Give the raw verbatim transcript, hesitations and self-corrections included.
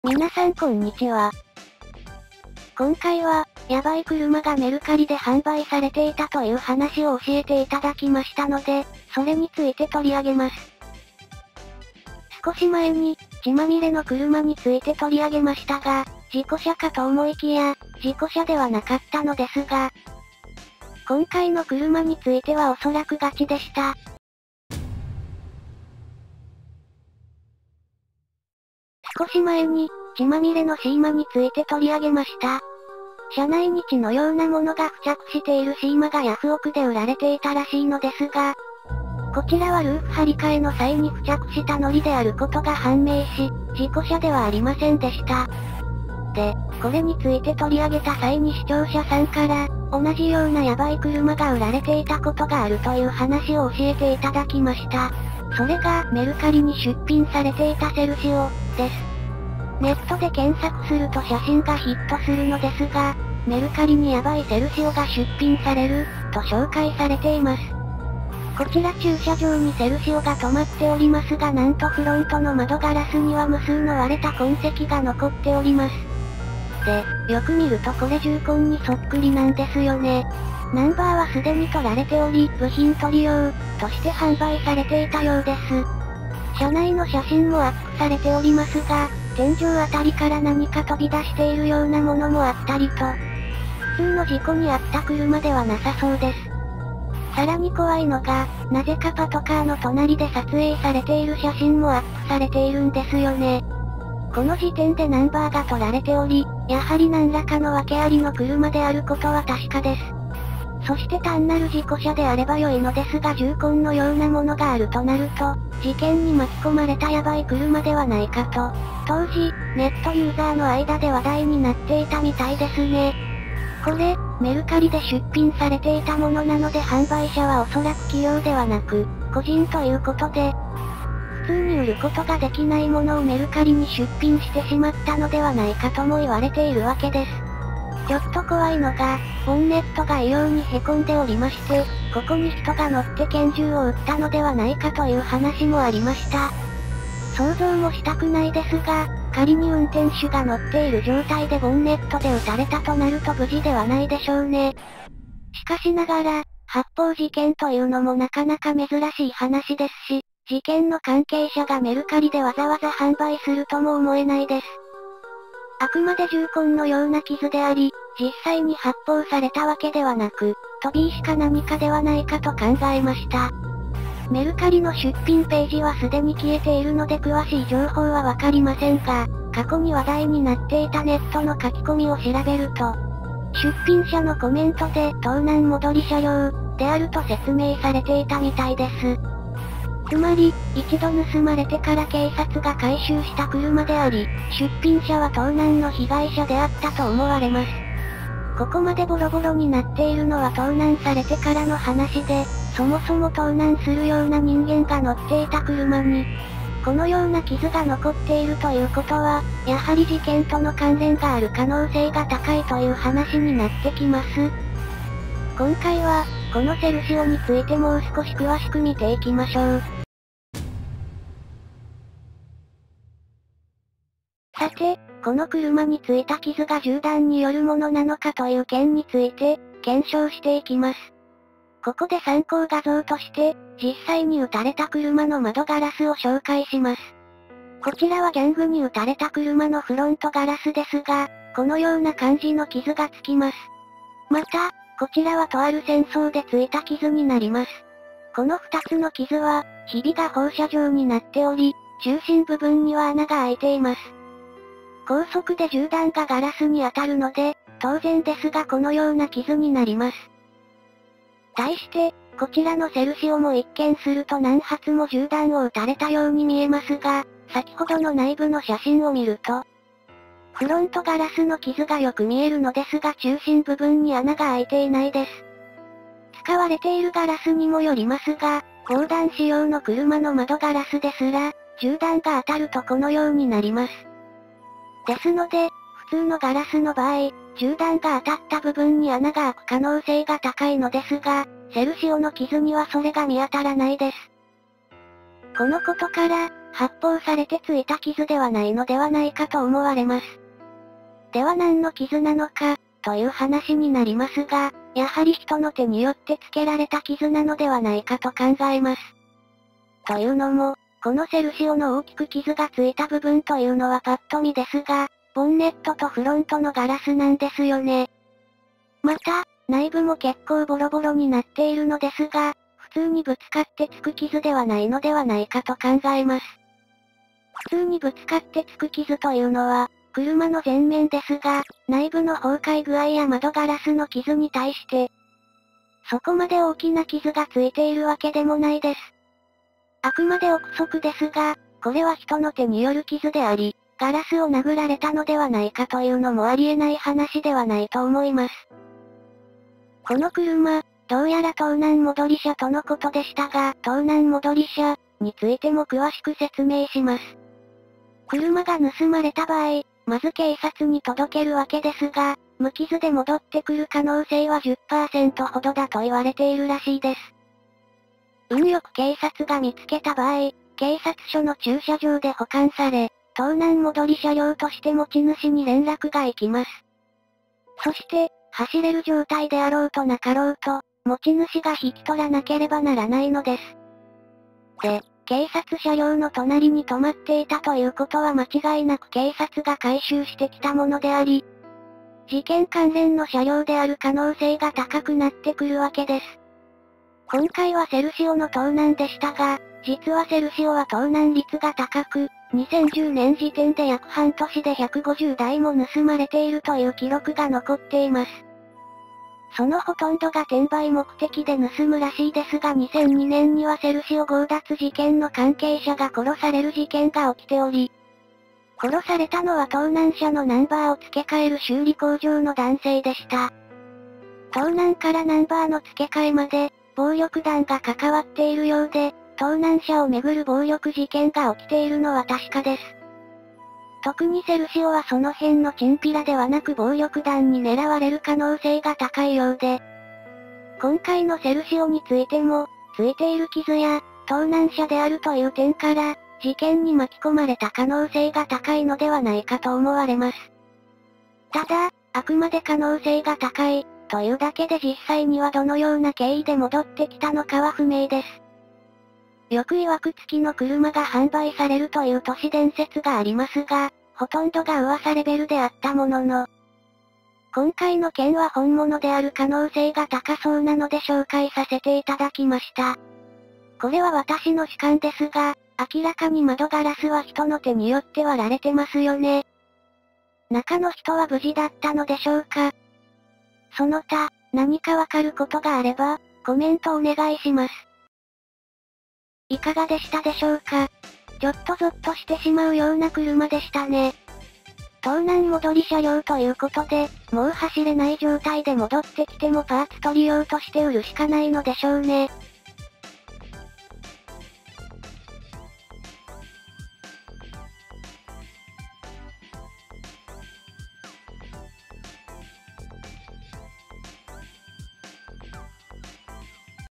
皆さんこんにちは。今回は、やばい車がメルカリで販売されていたという話を教えていただきましたので、それについて取り上げます。少し前に、血まみれの車について取り上げましたが、事故車かと思いきや、事故車ではなかったのですが、今回の車についてはおそらくガチでした。少し前に、血まみれのシーマについて取り上げました。車内に血のようなものが付着しているシーマがヤフオクで売られていたらしいのですが、こちらはルーフ張り替えの際に付着した糊であることが判明し、事故車ではありませんでした。で、これについて取り上げた際に視聴者さんから、同じようなヤバい車が売られていたことがあるという話を教えていただきました。それが、メルカリに出品されていたセルシオ、です。ネットで検索すると写真がヒットするのですが、メルカリにヤバいセルシオが出品される、と紹介されています。こちら駐車場にセルシオが止まっておりますが、なんとフロントの窓ガラスには無数の割れた痕跡が残っております。で、よく見るとこれ重痕にそっくりなんですよね。ナンバーはすでに取られており、部品取り用、として販売されていたようです。車内の写真もアップされておりますが、天井あたりから何か飛び出しているようなものもあったりと、普通の事故に遭った車ではなさそうです。さらに怖いのが、なぜかパトカーの隣で撮影されている写真もアップされているんですよね。この時点でナンバーが取られており、やはり何らかの訳ありの車であることは確かです。そして単なる事故車であれば良いのですが重痕のようなものがあるとなると、事件に巻き込まれたヤバい車ではないかと、当時、ネットユーザーの間で話題になっていたみたいですね。これ、メルカリで出品されていたものなので販売者はおそらく企業ではなく、個人ということで、普通に売ることができないものをメルカリに出品してしまったのではないかとも言われているわけです。ちょっと怖いのが、ボンネットが異様に凹んでおりまして、ここに人が乗って拳銃を撃ったのではないかという話もありました。想像もしたくないですが、仮に運転手が乗っている状態でボンネットで撃たれたとなると無事ではないでしょうね。しかしながら、発砲事件というのもなかなか珍しい話ですし、事件の関係者がメルカリでわざわざ販売するとも思えないです。あくまで重痕のような傷であり、実際に発砲されたわけではなく、飛び石か何かではないかと考えました。メルカリの出品ページはすでに消えているので詳しい情報はわかりませんが、過去に話題になっていたネットの書き込みを調べると、出品者のコメントで盗難戻り車両であると説明されていたみたいです。つまり、一度盗まれてから警察が回収した車であり、出品者は盗難の被害者であったと思われます。ここまでボロボロになっているのは盗難されてからの話で、そもそも盗難するような人間が乗っていた車に、このような傷が残っているということは、やはり事件との関連がある可能性が高いという話になってきます。今回は、このセルシオについてもう少し詳しく見ていきましょう。さて、この車についた傷が銃弾によるものなのかという件について、検証していきます。ここで参考画像として、実際に撃たれた車の窓ガラスを紹介します。こちらはギャングに撃たれた車のフロントガラスですが、このような感じの傷がつきます。また、こちらはとある戦争でついた傷になります。この二つの傷は、ひびが放射状になっており、中心部分には穴が開いています。高速で銃弾がガラスに当たるので、当然ですがこのような傷になります。対して、こちらのセルシオも一見すると何発も銃弾を撃たれたように見えますが、先ほどの内部の写真を見ると、フロントガラスの傷がよく見えるのですが中心部分に穴が開いていないです。使われているガラスにもよりますが、砲弾仕様の車の窓ガラスですら、銃弾が当たるとこのようになります。ですので、普通のガラスの場合、銃弾が当たった部分に穴が開く可能性が高いのですが、セルシオの傷にはそれが見当たらないです。このことから、 発砲されてついた傷ではないのではないかと思われます。では何の傷なのか、という話になりますが、やはり人の手によってつけられた傷なのではないかと考えます。というのも、このセルシオの大きく傷がついた部分というのはパッと見ですが、ボンネットとフロントのガラスなんですよね。また、内部も結構ボロボロになっているのですが、普通にぶつかってつく傷ではないのではないかと考えます。普通にぶつかってつく傷というのは、車の前面ですが、内部の崩壊具合や窓ガラスの傷に対して、そこまで大きな傷がついているわけでもないです。あくまで憶測ですが、これは人の手による傷であり、ガラスを殴られたのではないかというのもありえない話ではないと思います。この車、どうやら盗難戻り車とのことでしたが、盗難戻り車についても詳しく説明します。車が盗まれた場合、まず警察に届けるわけですが、無傷で戻ってくる可能性は じゅっパーセント ほどだと言われているらしいです。運よく警察が見つけた場合、警察署の駐車場で保管され、盗難戻り車両として持ち主に連絡が行きます。そして、走れる状態であろうとなかろうと、持ち主が引き取らなければならないのです。で、警察車両の隣に止まっていたということは間違いなく警察が回収してきたものであり、事件関連の車両である可能性が高くなってくるわけです。今回はセルシオの盗難でしたが、実はセルシオは盗難率が高く、にせんじゅうねん時点で約半年でひゃくごじゅうだいも盗まれているという記録が残っています。そのほとんどが転売目的で盗むらしいですがにせんにねんにはセルシオ強奪事件の関係者が殺される事件が起きており、殺されたのは盗難車のナンバーを付け替える修理工場の男性でした。盗難からナンバーの付け替えまで、暴力団が関わっているようで、盗難車をめぐる暴力事件が起きているのは確かです。特にセルシオはその辺のチンピラではなく暴力団に狙われる可能性が高いようで、今回のセルシオについても、ついている傷や、盗難車であるという点から、事件に巻き込まれた可能性が高いのではないかと思われます。ただ、あくまで可能性が高い、というだけで実際にはどのような経緯で戻ってきたのかは不明です。よく曰く付きの車が販売されるという都市伝説がありますが、ほとんどが噂レベルであったものの、今回の件は本物である可能性が高そうなので紹介させていただきました。これは私の主観ですが、明らかに窓ガラスは人の手によって割られてますよね。中の人は無事だったのでしょうか。その他、何かわかることがあれば、コメントお願いします。いかがでしたでしょうか。ちょっとゾッとしてしまうような車でしたね。盗難戻り車両ということで、もう走れない状態で戻ってきてもパーツ取り用として売るしかないのでしょうね。